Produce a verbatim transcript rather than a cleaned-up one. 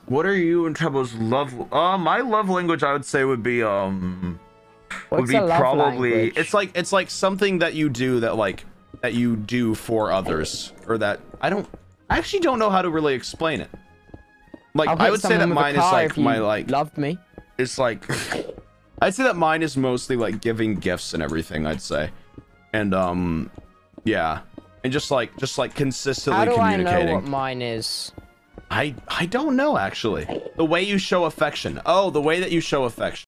What are you and Trevor's love? Uh, my love language, I would say, would be um, What's would be a love probably. language? It's like it's like something that you do that like that you do for others, or that I don't. I actually don't know how to really explain it. Like I'll I hit would say that someone with a mine is car like if you my like. loved me. It's like I'd say that mine is mostly like giving gifts and everything. I'd say, and um, yeah, and just like just like consistently How do I communicating. know what mine is? I I don't know actually. The way you show affection. Oh, the way that you show affection.